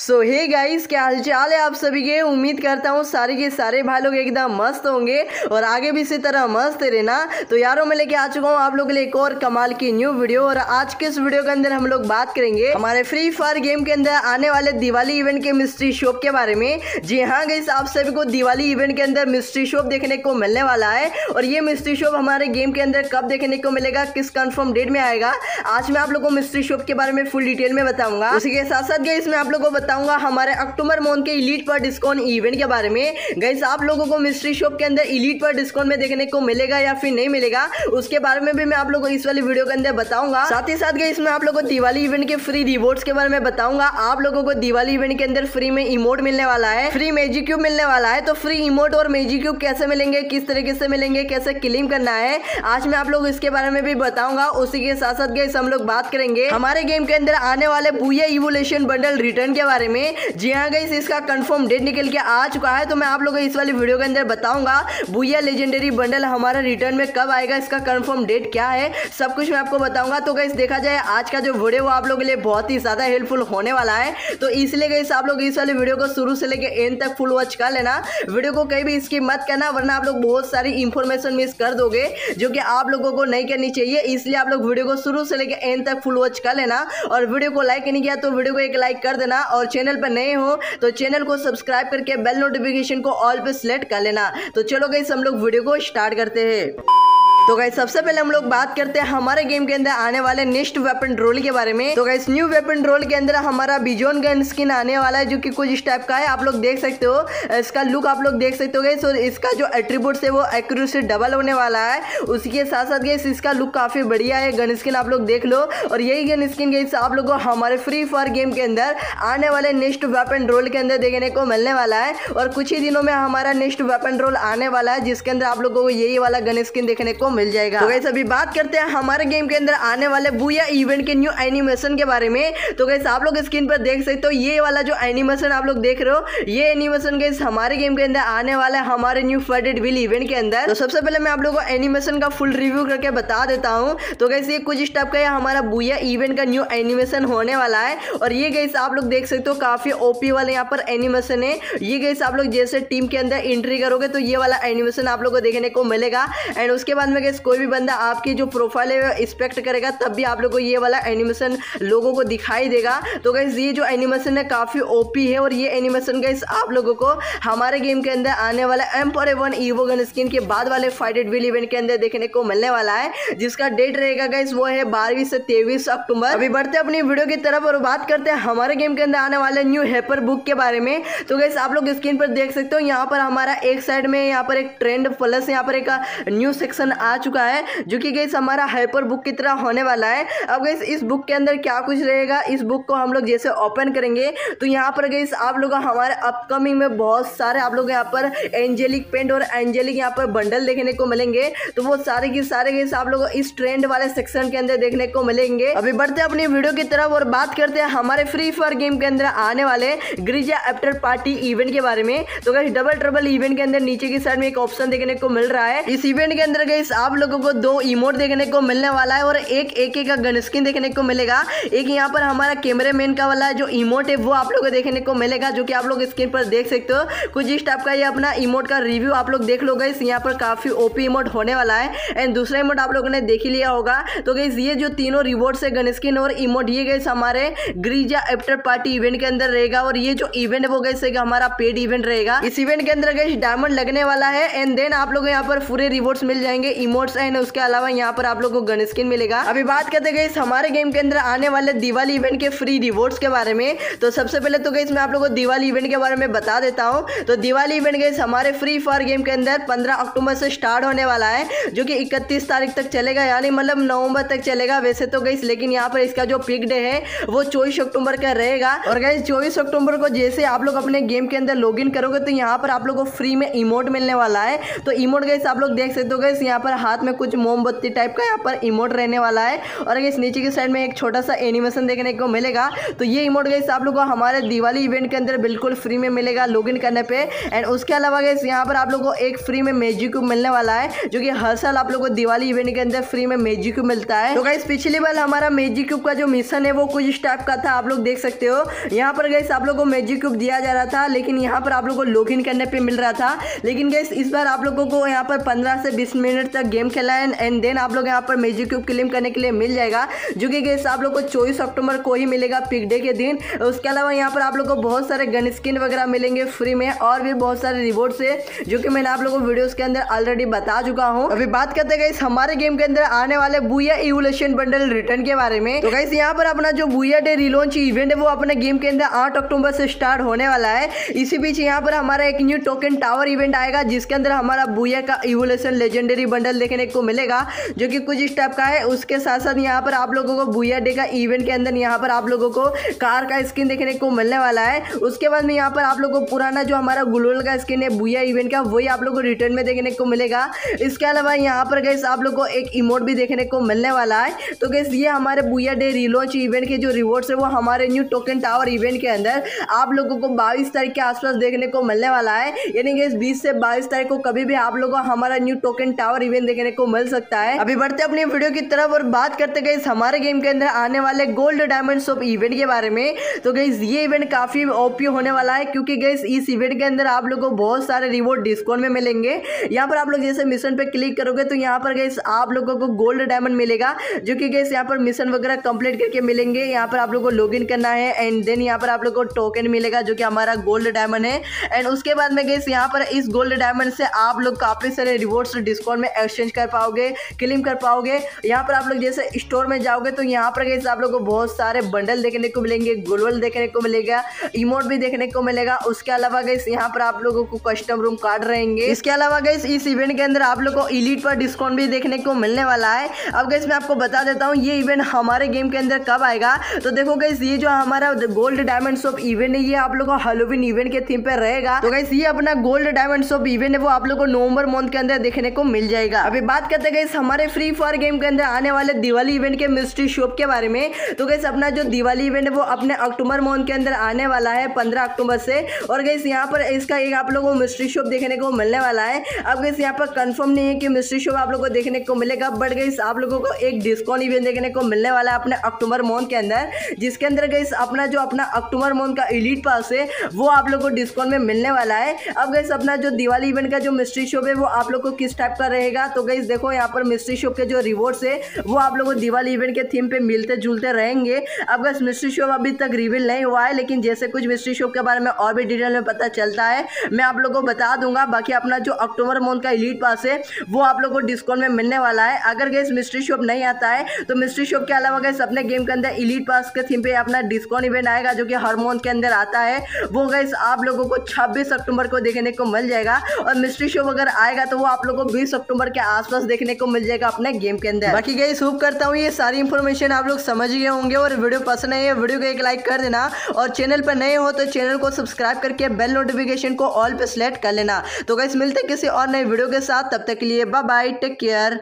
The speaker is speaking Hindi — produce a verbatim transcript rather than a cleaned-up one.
सो हे गाइस, क्या हालचाल है आप सभी के। उम्मीद करता हूँ सारे के सारे भाई लोग एकदम मस्त होंगे और आगे भी इसी तरह मस्त रहना। तो यारों मैं लेके आ चुका हूँ आप लोगों के लिए एक और कमाल की न्यू वीडियो। और आज के इस वीडियो के अंदर हम लोग बात करेंगे हमारे फ्री फायर गेम के अंदर आने वाले दिवाली इवेंट के मिस्ट्री शॉप के बारे में। जी हाँ गाइस, आप सभी को दिवाली इवेंट के अंदर मिस्ट्री शॉप देखने को मिलने वाला है। और ये मिस्ट्री शॉप हमारे गेम के अंदर कब देखने को मिलेगा, किस कंफर्म डेट में आएगा, आज मैं आप लोगों को मिस्ट्री शॉप के बारे में फुल डिटेल में बताऊंगा। उसी के साथ साथ गाइस मैं आप लोगों को बताऊंगा हमारे अक्टूबर मंथ के इलीट पर डिस्काउंट इवेंट के बारे में। गाइस आप लोगों को मिस्ट्री शॉप के अंदर इलीट पर डिस्काउंट में देखने को मिलेगा या फिर नहीं मिलेगा, उसके बारे में भी मैं आप लोगों को इस वाली वीडियो के अंदर बताऊंगा। साथ ही साथ गाइस मैं आप लोगों को दिवाली इवेंट के फ्री रिवॉर्ड्स के बारे में बताऊंगा। आप लोगों को दिवाली इवेंट के अंदर फ्री में इमोट मिलने वाला है, फ्री मैजिक क्यूब मिलने वाला है। तो फ्री इमोट और मैजिक क्यूब कैसे मिलेंगे, किस तरीके से मिलेंगे, कैसे क्लेम करना है, आज मैं आप लोग इसके बारे में भी बताऊंगा। उसी के साथ साथ गाइस हम लोग बात करेंगे हमारे गेम के अंदर आने वाले बूया इवोल्यूशन बंडल रिटर्न के बारे में। जी हाँ गाइस, इसका कंफर्म डेट निकल के आ चुका है, तो मैं आप लोगों को इस वाली वीडियो के अंदर बताऊंगा बूया लेजेंडरी बंडल हमारा रिटर्न में कब आएगा, इसका कंफर्म डेट क्या है, सब कुछ मैं आपको बताऊंगा। तो गाइस देखा जाए आज का जो वीडियो वो आप लोगों के लिए बहुत ही ज्यादा हेल्पफुल होने वाला है, तो इसलिए गाइस आप लोग इस वाली वीडियो को शुरू से लेकर एंड तक फुल वॉच कर लेना। वीडियो को कहीं भी स्किप मत करना, वरना आप लोग बहुत सारी इंफॉर्मेशन मिस कर दोगे जो कि आप लोगों को नहीं करनी चाहिए। इसलिए आप लोग वीडियो को शुरू से लेकर एंड तक फुल वॉच कर लेना। और वीडियो को लाइक नहीं किया तो वीडियो को एक लाइक कर देना, और चैनल पर नए हो तो चैनल को सब्सक्राइब करके बेल नोटिफिकेशन को ऑल पे सिलेक्ट कर लेना। तो चलो गाइस हम लोग वीडियो को स्टार्ट करते हैं। तो गाइस सबसे पहले हम लोग बात करते हैं हमारे गेम के अंदर आने वाले नेक्स्ट वेपन रोल के बारे में। तो गाइस न्यू वेपन रोल के अंदर हमारा बिजोन गन स्किन आने वाला है, जो कि कुछ इस टाइप का है, आप लोग देख सकते हो। इसका लुक आप लोग देख सकते हो गाइस, और इसका जो एट्रीब्यूट्स है वो एक्यूरेसी डबल होने वाला है। उसी के साथ साथ गाइस इसका लुक काफी बढ़िया है, गन स्किन आप लोग देख लो। और यही गन स्किन गाइस आप लोग को हमारे फ्री फायर गेम के अंदर आने वाले नेक्स्ट वेपन रोल के अंदर देखने को मिलने वाला है। और कुछ ही दिनों में हमारा नेक्स्ट वेपन रोल आने वाला है, जिसके अंदर आप लोगों को यही वाला गन स्किन देखने को मिल जाएगा। तो गाइस अभी बात करते हैं हमारे गेम के अंदर आने वाले बूया इवेंट के न्यू एनिमेशन के बारे में। तो गाइस आप लोग स्क्रीन पर देख सकते हो ये वाला जो एनिमेशन आप लोग देख रहे हो, ये एनिमेशन गाइस हमारे गेम के अंदर आने वाला है हमारे न्यू फ्लडेड व्हील इवेंट के अंदर। तो सबसे पहले मैं आप लोगों को एनिमेशन का फुल रिव्यू करके बता देता हूं। तो गाइस ये कुछ स्टेप का हमारा बूया इवेंट का न्यू एनिमेशन होने वाला है। और ये गाइस आप लोग देख सकते हो काफी ओपी वाले यहाँ पर एनिमेशन है। ये गाइस आप लोग जैसे टीम के अंदर एंट्री करोगे तो ये वाला एनिमेशन आप लोग को देखने को मिलेगा। एंड उसके बाद में गाइस कोई भी बंदा आपकी जो प्रोफाइल है इंस्पेक्ट करेगा तब भी आप लोगों को ये वाला एनिमेशन लोगों को दिखाई देगा। तो गाइस ये जो एनिमेशन है काफी ओपी है, और ये एनिमेशन गाइस आप लोगों को हमारे गेम के अंदर आने वाला एम्पर वन ईवो गन स्किन के बाद वाले फाइटेड व्हील इवेंट के अंदर देखने को मिलने वाला है, जिसका डेट रहेगा गाइस वो है बारहवीं से तेईस अक्टूबर। अभी बढ़ते अपनी वीडियो की तरफ और बात करते हैं हमारे गेम के अंदर आने वाले न्यू हैपर बुक के बारे में। तो गाइस आप लोग स्क्रीन पर देख सकते हो यहाँ पर हमारा एक साइड में यहाँ पर एक ट्रेंड प्लस यहाँ पर एक न्यू सेक्शन आ चुका है, जो कि गाइस हमारा हाइपर बुक की तरह होने वाला है। अब गाइस इस बुक के अंदर क्या कुछ रहेगा, इस बुक को हम लोग जैसे ओपन करेंगे तो यहाँ पर गाइस आप लोग हमारे अपकमिंग में बहुत सारे आप लोग यहाँ पर एंजेलिक पेंट और एंजेलिक यहाँ पर बंडल देखने को मिलेंगे। तो वो सारे के सारे गाइस आप लोग इस ट्रेंड वाले सेक्शन के अंदर देखने को मिलेंगे। अभी बढ़ते हैं अपनी वीडियो की तरफ और बात करते हैं हमारे फ्री फायर गेम के अंदर आने वाले ग्रीजा आफ्टर पार्टी इवेंट के बारे में। तो गाइस डबल ट्रबल इवेंट के अंदर नीचे की साइड में एक ऑप्शन देखने को मिल रहा है। इस इवेंट के अंदर गाइस आप लोगों को दो इमोट देखने को मिलने वाला है, और एक एक एक का गन स्किन देखने को मिलेगा। एक यहाँ पर हमारा कैमरामैन का वाला जो इमोट है वो आप लोगों को देखने को मिलेगा, जो कि आप लोग स्क्रीन पर देख सकते हो। कुछ इस टाइप का ये अपना इमोट का रिव्यू आप लोग देख लो गाइस, यहाँ पर काफी ओपी इमोट होने वाला है। एंड दूसरा इमोट आप लोगों ने देख ही लिया होगा। तो गाइस ये जो तीनों रिवॉर्ड्स है गन स्किन और इमोट, ये गाइस हमारे ग्रीजा आफ्टर पार्टी इवेंट के अंदर रहेगा। और ये जो इवेंट है वो गाइस हमारा पेड इवेंट रहेगा। इस इवेंट के अंदर गाइस डायमंड लगने वाला है, एंड देन आप लोग यहाँ पर पूरे रिवॉर्ड्स मिल जाएंगे, इमोट्स एंड उसके अलावा यहाँ पर आप लोग को गन स्किन मिलेगा। अभी बात करते हैं गाइस हमारे गेम के अंदर आने वाले दिवाली इवेंट के फ्री रिवॉर्ड्स के बारे में। तो सबसे पहले तो गाइस मैं आप लोगों को दिवाली इवेंट के बारे में बता देता हूं। तो दिवाली इवेंट गाइस हमारे फ्री फायर गेम के अंदर पंद्रह अक्टूबर से स्टार्ट होने वाला है, जो कि इकतीस तारीख तक चलेगा, यानी मतलब नवंबर तक चलेगा वैसे तो गाइस, लेकिन यहाँ पर इसका जो पिक डे है वो चौबीस अक्टूबर का रहेगा। और गाइस चौबीस अक्टूबर को जैसे आप लोग अपने गेम के अंदर लॉग इन करोगे तो यहाँ पर आप लोग को फ्री में इमोट मिलने वाला है। तो इमोट गाइस आप लोग देख सकते हो गाइस, यहाँ पर हाथ में कुछ मोमबत्ती टाइप का यहाँ पर इमोट रहने वाला है। और गाइस नीचे की साइड में एक छोटा सा एनिमेशन देखने को मिलेगा। तो ये इमोट गाइस आप लोगों को हमारे दिवाली इवेंट के अंदर बिल्कुल फ्री में मिलेगा लॉगिन करने पे। एंड उसके अलावा गाइस यहाँ पर आप लोगों को एक फ्री में मैजिक क्यूब मिलने वाला है, जो कि हर साल आप लोगों को दिवाली इवेंट के अंदर फ्री में मैजिक क्यूब मिलता है। तो गाइस पिछली बार हमारा मैजिक क्यूब का जो मिशन है वो कुछ इस टाइप का था, आप लोग देख सकते हो। यहाँ पर गाइस आप लोगों को मैजिक क्यूब दिया जा रहा था, लेकिन यहाँ पर आप लोगों को लॉगिन करने पे मिल रहा था। लेकिन गाइस इस बार आप लोगों को यहाँ पर पंद्रह से बीस मिनट तक गेम खेला है एंड देन आप लोग यहाँ पर मैजिक क्यूब क्लेम करने के लिए मिल जाएगा, जो कि गाइस आप लोग को चौबीस अक्टूबर को ही मिलेगा पिक डे के दिन। उसके अलावा यहाँ पर आप लोग को बहुत सारे गन स्किन वगैरह मिलेंगे फ्री में और भी बहुत सारे रिवॉर्ड्स है, जो कि मैंने आप लोगों को वीडियोस के अंदर ऑलरेडी बता चुका हूँ। अभी बात करते हैं गाइस हमारे गेम के अंदर आने वाले बूया इवोल्यूशन बंडल रिटर्न के बारे में। तो गाइस यहाँ पर अपना जो बूया डे रिलॉन्च इवेंट है वो अपने गेम के अंदर आठ अक्टूबर से स्टार्ट होने वाला है। इसी बीच यहाँ पर हमारा एक न्यू टोकन टावर इवेंट आएगा, जिसके अंदर हमारा बूया का इवोल्यूशन लेजेंडरी बंडल देखने को मिलेगा, जो कि कुछ इस टाइप का है। उसके साथ साथ यहाँ पर आप लोगों को बूया डे का इवेंट के अंदर यहाँ पर आप लोगों को कार का स्किन देखने को मिलने वाला है। उसके बाद में यहाँ पर आप लोगों को पुराना जो हमारा ग्लोबल का स्किन है बूया इवेंट का, वही आप लोगों को रिटर्न में देखने को मिलेगा। इसके अलावा यहाँ पर गाइस आप लोगों को एक इमोट भी देखने को मिलने वाला है। तो गाइस ये हमारे बूया डे रिलॉन्च इवेंट के जो रिवॉर्ड्स है वो हमारे न्यू टोकन टावर इवेंट के अंदर आप लोगों को बाईस तारीख के आसपास देखने को मिलने वाला है। यानी गाइस बीस से बाईस तारीख को कभी भी आप लोगों को हमारा न्यू टोकन टावर इवेंट देखने को मिल सकता है। अभी बढ़ते अपनी वीडियो की तरफ और बात करते गाइस हमारे गेम के अंदर आने वाले गोल्ड डायमंड शॉप इवेंट के बारे में। तो गाइस ये इवेंट काफी ओपी होने वाला है, क्योंकि गाइस इस इवेंट के अंदर आप लोगों को बहुत सारे रिवॉर्ड डिस्काउंट में मिलेंगे। यहाँ पर आप लोग जैसे मिशन पे क्लिक करोगे तो यहाँ पर गाइस आप लोगों को गोल्ड डायमंड मिलेगा, जो कि गाइस यहाँ पर मिशन वगैरह कंप्लीट करके मिलेंगे। यहाँ पर आप लोगों को लॉगिन करना है एंड देन यहाँ पर आप लोगों को टोकन मिलेगा, जो कि हमारा गोल्ड डायमंड है। एंड उसके बाद में गाइस यहाँ पर इस गोल्ड डायमंड से आप लोग काफी सारे रिवॉर्ड्स डिस्काउंट में एक्सचेंज कर पाओगे, क्लेम कर पाओगे। यहाँ पर आप लोग जैसे स्टोर में जाओगे तो यहाँ पर गाइस आप लोगों को बहुत सारे बंडल देखने को मिलेंगे, ग्लोबल देखने को मिलेगा, इमोट भी देखने को मिलेगा। उसके अलावा गाइस यहाँ पर आप लोगों को कस्टम रूम कार्ड रहेंगे। इसके अलावा गाइस इस इवेंट के अंदर आप लोग को इलीट पर डिस्काउंट भी देखने को मिलने वाला है। अब गाइस मैं आपको बता देता हूँ ये इवेंट हमारे गेम के अंदर कब आएगा। तो देखो गाइस ये जो हमारा गोल्ड डायमंड शॉप इवेंट है ये आप लोग को हैलोवीन इवेंट के थीम पे रहेगा। तो गाइस ये अपना गोल्ड डायमंड शॉप इवेंट है वो आप लोग को नवंबर मंथ के अंदर देखने को मिल जाएगा। अभी बात करते हैं गाइस हमारे फ्री फायर गेम के अंदर आने वाले दिवाली इवेंट के मिस्ट्री शॉप के बारे में। तो गाइस अपना जो दिवाली इवेंट है वो अपने अक्टूबर मंथ के अंदर आने वाला है पंद्रह अक्टूबर से। और गाइस यहाँ पर इसका एक आप लोगों को मिस्ट्री शॉप देखने को मिलने वाला है। अब गाइस यहाँ पर कंफर्म नहीं है कि मिस्ट्री शॉप आप लोगों को देखने को मिलेगा, बट गाइस आप लोगों को एक डिस्काउंट इवेंट देखने को मिलने वाला है अपने अक्टूबर मंथ के अंदर, जिसके अंदर गाइस अपना जो अपना अक्टूबर मंथ का एलीट पास है वो आप लोगों को डिस्काउंट में मिलने वाला है। अब गाइस अपना जो दिवाली इवेंट का जो मिस्ट्री शॉप है वो आप लोग को किस टाइप का रहेगा। तो गाइस देखो यहाँ पर मिस्ट्री शॉप के जो रिवॉर्ड्स है वो आप लोगों को दिवाली इवेंट के थीम पे मिलते जुलते रहेंगे। अब गाइस मिस्ट्री शॉप अभी तक रिवील नहीं हुआ है, लेकिन जैसे कुछ मिस्ट्री शॉप के बारे में और भी डिटेल में पता चलता है मैं आप लोगों को बता दूंगा। बाकी अपना जो अक्टूबर मंथ का एलीट पास है वो आप लोगों को डिस्काउंट में मिलने वाला है। अगर गाइस मिस्ट्री शॉप नहीं आता है तो मिस्ट्री शॉप के अलावा गाइस अपने गेम के अंदर एलीट पास के थीम पे अपना डिस्काउंट इवेंट आएगा, जो कि हर मंथ के अंदर आता है। वो गाइस आप लोगों को छब्बीस अक्टूबर को देखने को मिल जाएगा। और मिस्ट्री शॉप अगर आएगा तो वो आप लोगों को बीस अक्टूबर के आसपास देखने को मिल जाएगा अपने गेम के अंदर। बाकी गाइस होप करता हूँ ये सारी इंफॉर्मेशन आप लोग समझ गए होंगे और वीडियो पसंद है वीडियो को एक लाइक कर देना और चैनल पर नए हो तो चैनल को सब्सक्राइब करके बेल नोटिफिकेशन को ऑल पे सेलेक्ट कर लेना। तो गाइस मिलते हैं किसी और नए वीडियो के साथ, तब तक के लिए बाय बाय, टेक केयर।